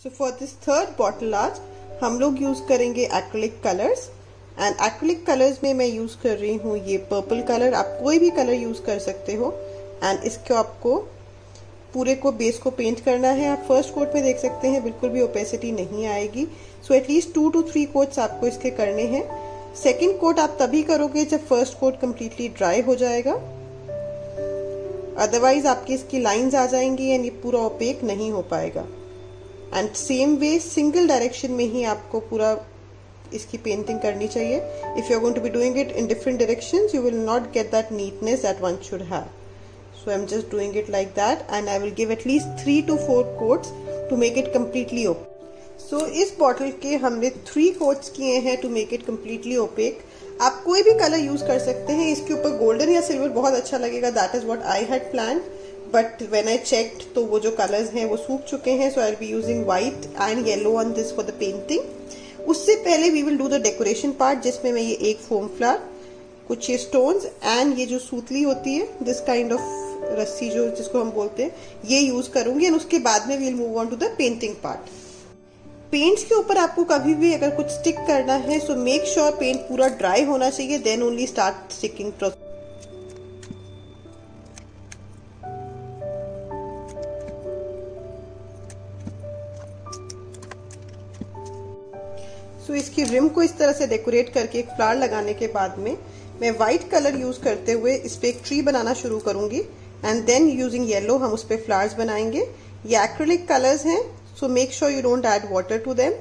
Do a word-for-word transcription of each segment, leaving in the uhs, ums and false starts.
So for this third bottle art हम लोग use करेंगे acrylic colours. And acrylic colours में मैं यूज कर रही हूँ ये पर्पल कलर, आप कोई भी कलर यूज कर सकते हो। एंड इसको आपको पूरे को बेस को पेंट करना है। आप फर्स्ट कोट में देख सकते हैं बिल्कुल भी ओपेसिटी नहीं आएगी। So at least two to three coats आपको इसके करने हैं। सेकेंड कोट आप तभी करोगे जब फर्स्ट कोट कम्प्लीटली ड्राई हो जाएगा, अदरवाइज आपकी इसकी लाइंस आ जाएंगी एंड ये पूरा ओपेक नहीं हो पाएगा। And same way single direction में ही आपको पूरा इसकी पेंटिंग करनी चाहिए। If you are going to be doing it in different directions you will not get that neatness that one should have. So I am just doing it like that and I will give at least three to four coats to make it completely opaque. So इस bottle के हमने three coats किए हैं to make it completely opaque. आप कोई भी colour use कर सकते हैं, इसके ऊपर गोल्डन या सिल्वर बहुत अच्छा लगेगा, that is what I had planned. But when I checked तो वो जो कलर्स हैं वो सूख चुके हैं। So I will be using white and yellow on this for the painting. उससे पहले we will do the decoration part, जिसमें मैं ये एक फोम फ्लावर, कुछ ये स्टोन्स एंड ये जो सूतली होती है दिस काइंड ऑफ रस्सी जो जिसको हम बोलते हैं, ये यूज करूंगी। एंड उसके बाद में we will move on to the painting part. Paints के ऊपर आपको कभी भी अगर कुछ स्टिक करना है सो मेक श्योर पेंट पूरा ड्राई होना चाहिए, then only start sticking process. So so, इसकी रिम को इस तरह से डेकोरेट करके एक फ्लावर लगाने के बाद में मैं व्हाइट कलर यूज करते हुए इस पे एक ट्री बनाना शुरू करूंगी। एंड देन यूजिंग येलो हम उस पे फ्लावर्स बनाएंगे। ये एक्रिलिक कलर्स हैं, so make sure you don't add water to them.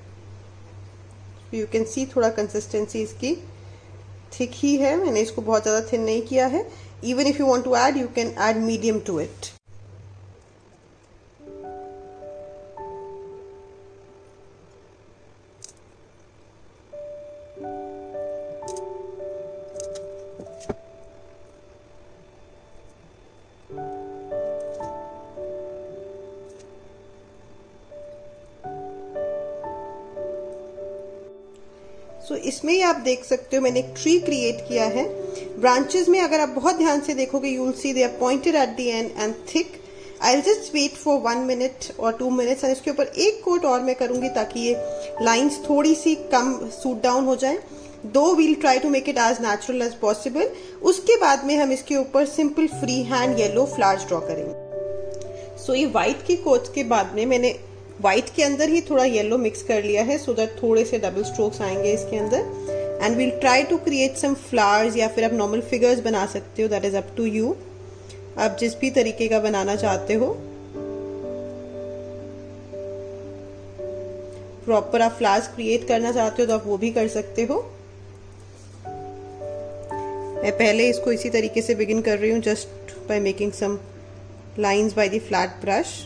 You can see थोड़ा कंसिस्टेंसी इसकी थिक ही है, मैंने इसको बहुत ज्यादा थिन नहीं किया है। Even if you want to add you can add medium to it. So so, इसमें ही आप देख सकते हो मैंने एक ट्री क्रिएट किया है। ब्रांचेस में अगर आप बहुत ध्यान से देखोगे you will see they are pointed at the end and thick. I will just wait for one minute और टू मिनट्स एंड इसके ऊपर एक कोट और मैं करूंगी ताकि ये लाइंस थोड़ी सी कम सूट डाउन हो जाए। दो we'll try to make it as natural as possible. उसके बाद में हम इसके ऊपर simple free hand yellow flowers draw करेंगे। सो so, ये व्हाइट की कोट्स के बाद में मैंने व्हाइट के अंदर ही थोड़ा येलो मिक्स कर लिया है सो दैट थोड़े से डबल स्ट्रोक्स आएंगे इसके अंदर। And we'll try to create some flowers या फिर आप नॉर्मल फिगर्स बना सकते हो, that is up to you. आप जिस भी तरीके का बनाना चाहते हो। प्रॉपर आप फ्लावर्स क्रिएट करना चाहते हो तो आप वो भी कर सकते हो। मैं पहले इसको इसी तरीके से बिगिन कर रही हूँ, just by making some lines by the flat brush.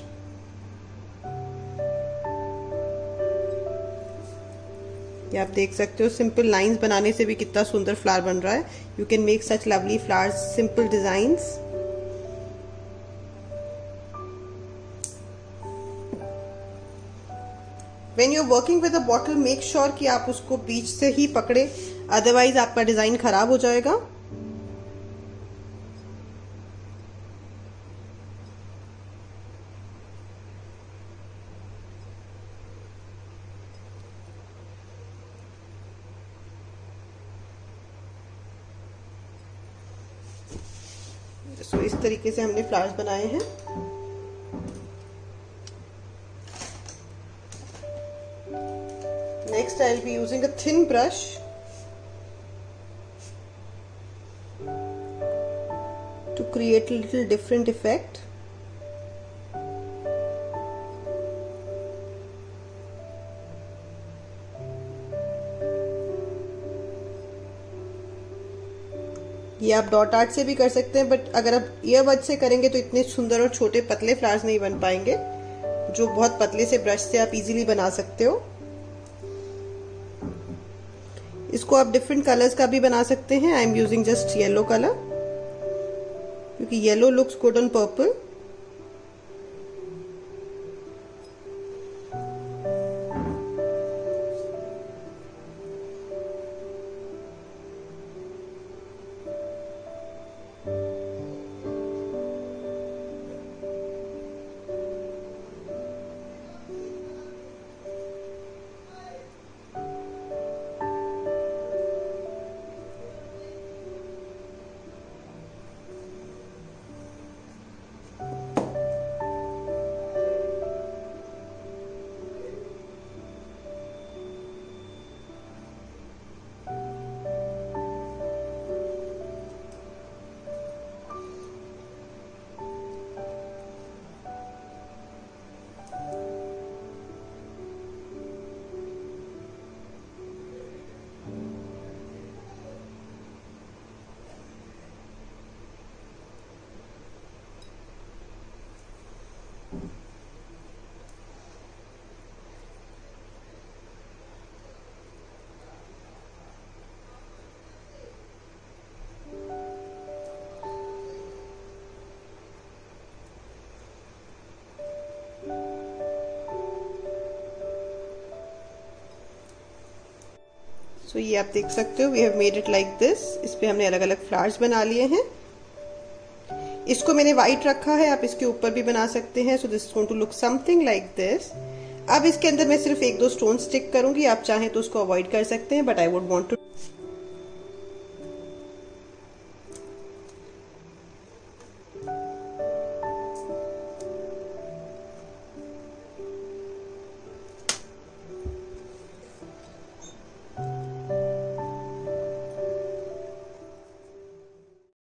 ये आप देख सकते हो सिंपल लाइंस बनाने से भी कितना सुंदर फ्लावर बन रहा है। You can make such lovely flowers, simple designs. When you are working with a bottle make sure कि आप उसको बीच से ही पकड़े, अदरवाइज आपका डिजाइन खराब हो जाएगा। सो so, इस तरीके से हमने फ्लावर्स बनाए हैं। Next I will be using a thin brush to create a little different effect. ये आप डॉट आर्ट से भी कर सकते हैं, बट अगर आप ईयरबड से करेंगे तो इतने सुंदर और छोटे पतले फ्लावर्स नहीं बन पाएंगे, जो बहुत पतले से ब्रश से आप इजीली बना सकते हो। इसको आप डिफरेंट कलर्स का भी बना सकते हैं। I am using just yellow colour क्योंकि yellow looks good on purple. So so, ये आप देख सकते हो we have made it like this. इस पे हमने अलग अलग फ्लावर्स बना लिए हैं। इसको मैंने व्हाइट रखा है, आप इसके ऊपर भी बना सकते हैं। So this is going to look something like this. अब इसके अंदर मैं सिर्फ एक दो स्टोन स्टिक करूंगी, आप चाहें तो उसको अवॉइड कर सकते हैं, but I would want to